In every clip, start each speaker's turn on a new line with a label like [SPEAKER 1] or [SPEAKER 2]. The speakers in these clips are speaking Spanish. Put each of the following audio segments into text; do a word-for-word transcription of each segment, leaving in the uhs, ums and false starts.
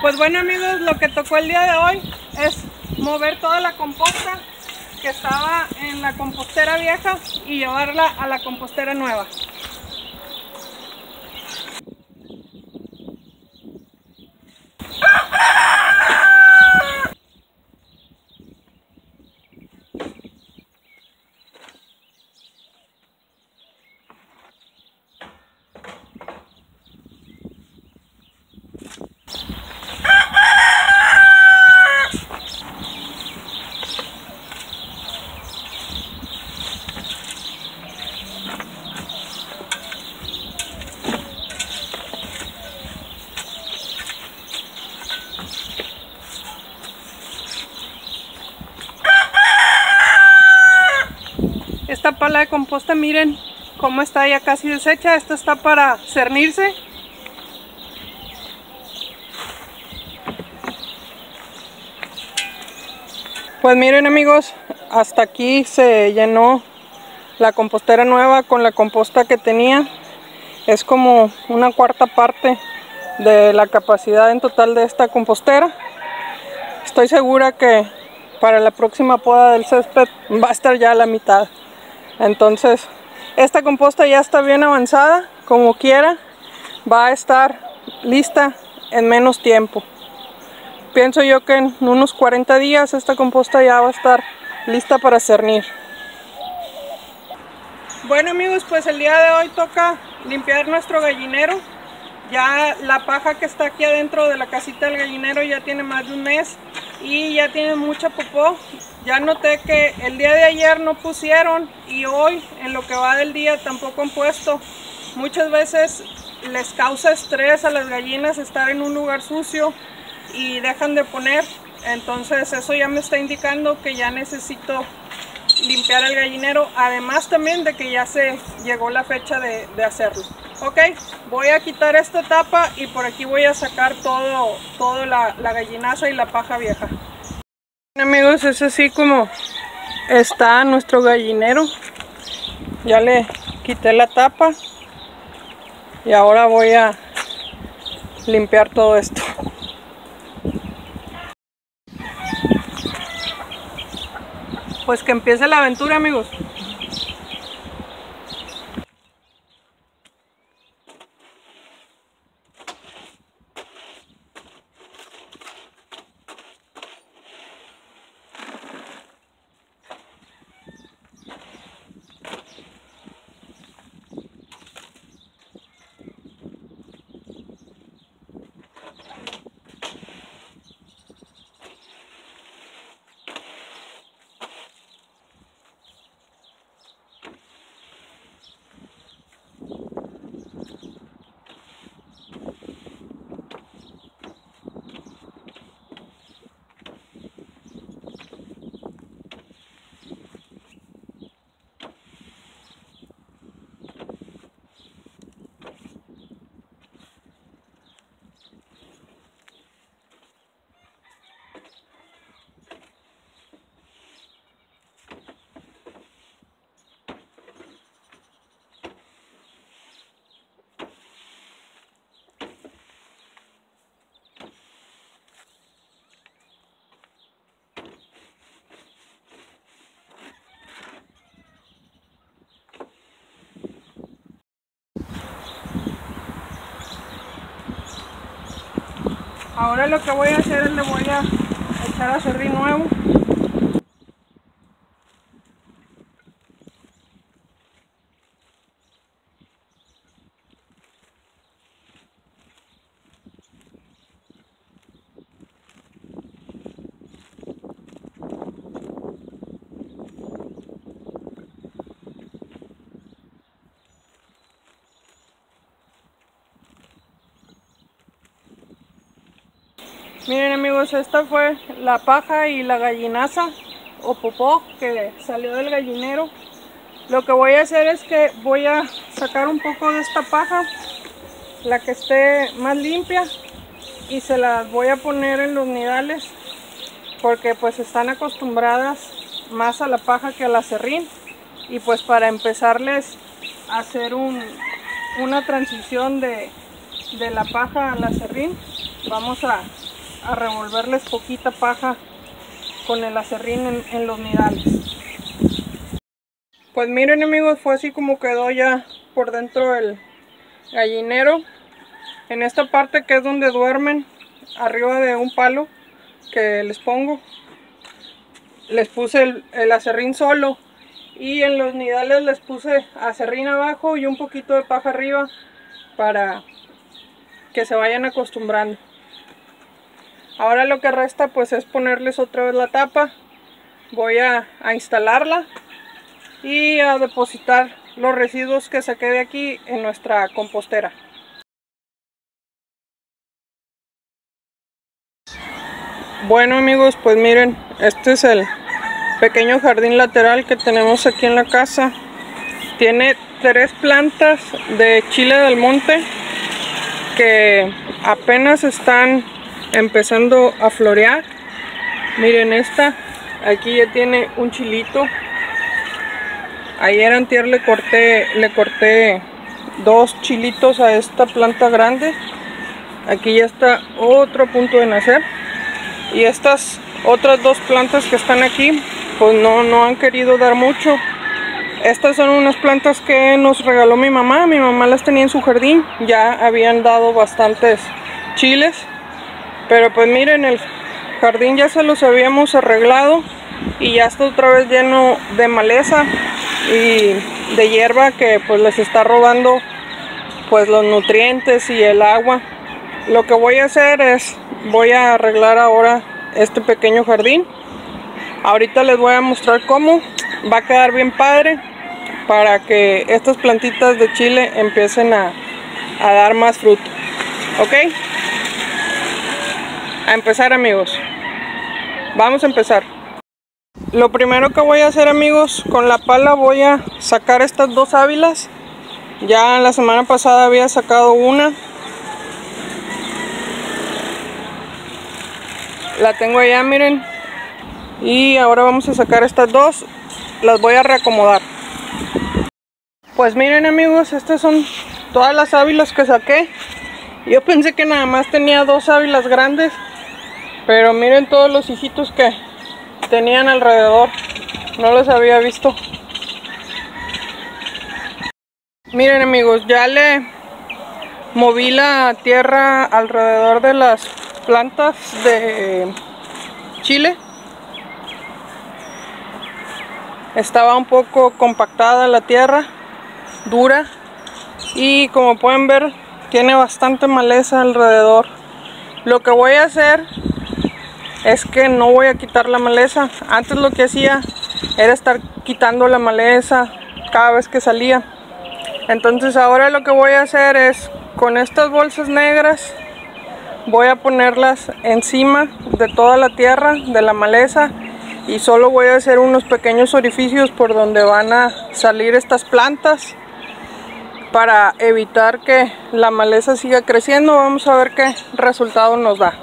[SPEAKER 1] Pues bueno amigos, lo que tocó el día de hoy es mover toda la composta que estaba en la compostera vieja y llevarla a la compostera nueva. Esta pala de composta, miren cómo está ya casi deshecha. Esta está para cernirse. Pues miren amigos, hasta aquí se llenó la compostera nueva con la composta que tenía. Es como una cuarta parte de la capacidad en total de esta compostera. Estoy segura que para la próxima poda del césped va a estar ya a la mitad. Entonces esta composta ya está bien avanzada, como quiera va a estar lista en menos tiempo. Pienso yo que en unos cuarenta días esta composta ya va a estar lista para cernir. Bueno amigos, pues el día de hoy toca limpiar nuestro gallinero. Ya la paja que está aquí adentro de la casita del gallinero ya tiene más de un mes y ya tiene mucha popó. Ya noté que el día de ayer no pusieron y hoy en lo que va del día tampoco han puesto. Muchas veces les causa estrés a las gallinas estar en un lugar sucio y dejan de poner. Entonces eso ya me está indicando que ya necesito limpiar el gallinero, además también de que ya se llegó la fecha de, de hacerlo. Ok, voy a quitar esta tapa y por aquí voy a sacar todo, todo la, la gallinaza y la paja vieja. Amigos, es así como está nuestro gallinero. Ya le quité la tapa y ahora voy a limpiar todo esto. Pues que empiece la aventura amigos. Ahora lo que voy a hacer es le voy a echar aserrín nuevo. Miren amigos, esta fue la paja y la gallinaza o popó que salió del gallinero. Lo que voy a hacer es que voy a sacar un poco de esta paja, la que esté más limpia, y se las voy a poner en los nidales porque pues están acostumbradas más a la paja que al aserrín, y pues para empezarles a hacer un, una transición de, de la paja al aserrín vamos a a revolverles poquita paja con el aserrín en, en los nidales. Pues miren amigos, fue así como quedó ya por dentro el gallinero. En esta parte que es donde duermen, arriba de un palo que les pongo, les puse el, el aserrín solo, y en los nidales les puse aserrín abajo y un poquito de paja arriba para que se vayan acostumbrando. Ahora lo que resta pues es ponerles otra vez la tapa. Voy a, a instalarla y a depositar los residuos que saqué de aquí en nuestra compostera. Bueno amigos, pues miren, este es el pequeño jardín lateral que tenemos aquí en la casa. Tiene tres plantas de chile del monte que apenas están empezando a florear. Miren esta, aquí ya tiene un chilito. Ayer antier le corté, le corté dos chilitos a esta planta grande. Aquí ya está otro punto de nacer. Y estas otras dos plantas que están aquí, pues no, no han querido dar mucho. Estas son unas plantas que nos regaló mi mamá. Mi mamá las tenía en su jardín. Ya habían dado bastantes chiles. Pero pues miren, el jardín ya se los habíamos arreglado. Y ya está otra vez lleno de maleza y de hierba que pues les está robando pues los nutrientes y el agua. Lo que voy a hacer es, voy a arreglar ahora este pequeño jardín. Ahorita les voy a mostrar cómo. Va a quedar bien padre para que estas plantitas de chile empiecen a, a dar más fruto. ¿Ok? A empezar amigos. Vamos a empezar. Lo primero que voy a hacer amigos, con la pala voy a sacar estas dos sábilas. Ya la semana pasada había sacado una. La tengo allá, miren. Y ahora vamos a sacar estas dos. Las voy a reacomodar. Pues miren amigos, estas son todas las sábilas que saqué. Yo pensé que nada más tenía dos sábilas grandes, pero miren todos los hijitos que tenían alrededor. No los había visto. Miren amigos, ya le moví la tierra alrededor de las plantas de chile. Estaba un poco compactada la tierra, dura, y como pueden ver tiene bastante maleza alrededor. Lo que voy a hacer es que no voy a quitar la maleza. Antes lo que hacía era estar quitando la maleza cada vez que salía. Entonces ahora lo que voy a hacer es, con estas bolsas negras, voy a ponerlas encima de toda la tierra, de la maleza, y solo voy a hacer unos pequeños orificios por donde van a salir estas plantas para evitar que la maleza siga creciendo. Vamos a ver qué resultado nos da.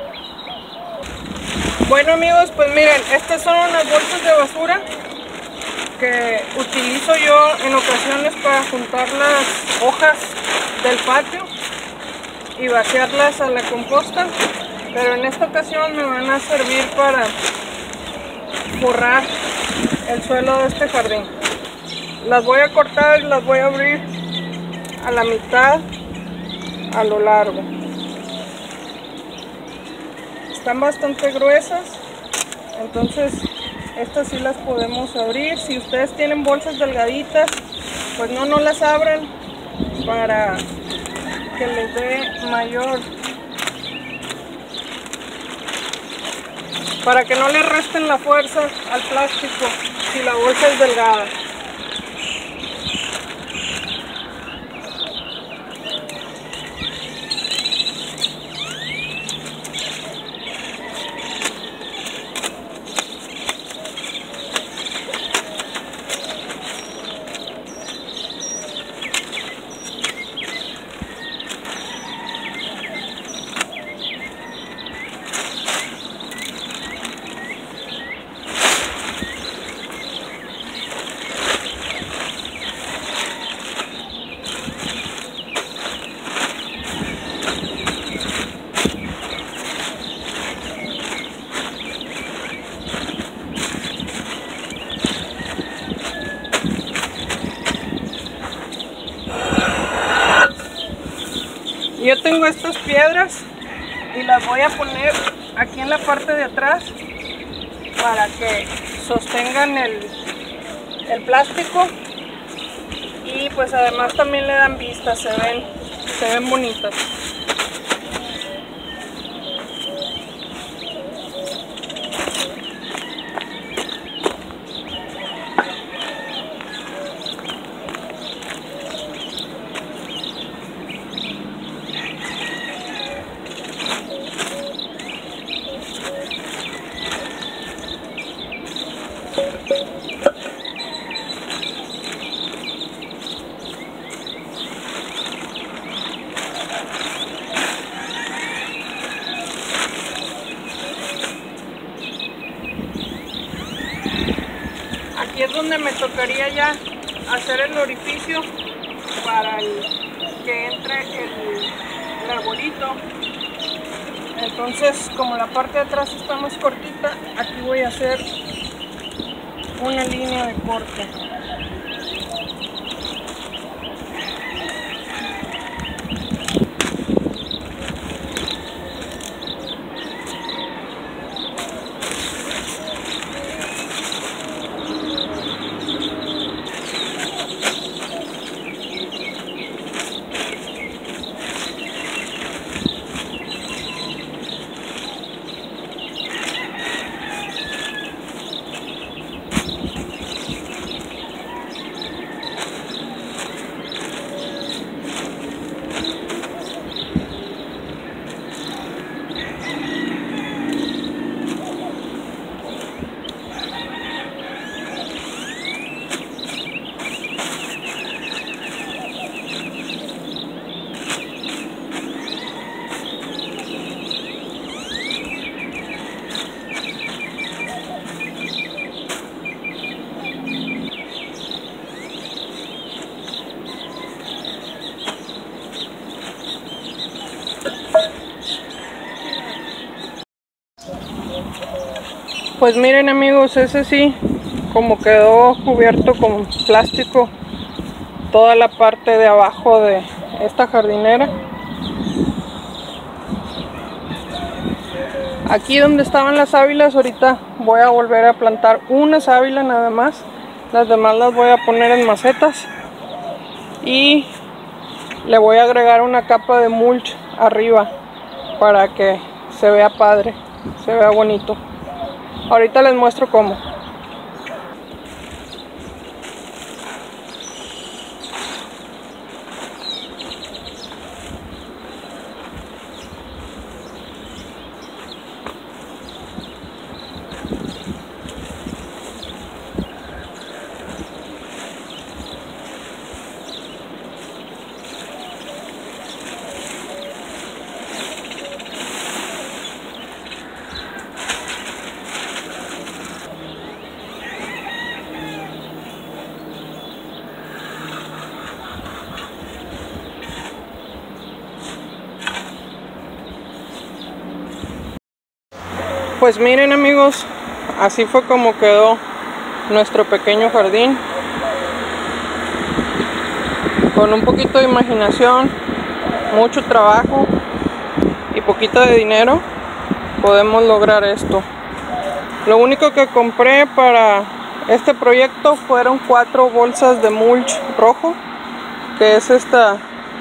[SPEAKER 1] Bueno amigos, pues miren, estas son unas bolsas de basura que utilizo yo en ocasiones para juntar las hojas del patio y vaciarlas a la composta, pero en esta ocasión me van a servir para forrar el suelo de este jardín. Las voy a cortar y las voy a abrir a la mitad a lo largo. Están bastante gruesas, entonces estas sí las podemos abrir. Si ustedes tienen bolsas delgaditas, pues no, no las abran para que les dé mayor, para que no le resten la fuerza al plástico si la bolsa es delgada. estas piedras y las voy a poner aquí en la parte de atrás para que sostengan el, el plástico, y pues además también le dan vista, se ven, se ven bonitas. Aquí es donde me tocaría ya hacer el orificio para el, que entre el, el arbolito. Entonces, como la parte de atrás está más cortita, aquí voy a hacer una línea de corte. Pues miren amigos, ese sí, como quedó cubierto con plástico toda la parte de abajo de esta jardinera. Aquí donde estaban las sábilas, ahorita voy a volver a plantar una sábila nada más. Las demás las voy a poner en macetas y le voy a agregar una capa de mulch arriba para que se vea padre, se vea bonito. Ahorita les muestro cómo. Pues miren amigos, así fue como quedó nuestro pequeño jardín. Con un poquito de imaginación, mucho trabajo y poquito de dinero podemos lograr esto. Lo único que compré para este proyecto fueron cuatro bolsas de mulch rojo, que es esta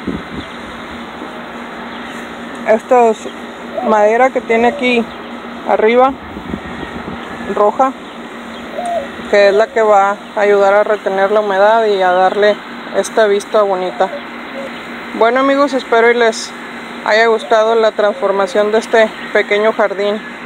[SPEAKER 1] esta madera que tiene aquí arriba, roja, que es la que va a ayudar a retener la humedad y a darle esta vista bonita. Bueno amigos, espero y les haya gustado la transformación de este pequeño jardín.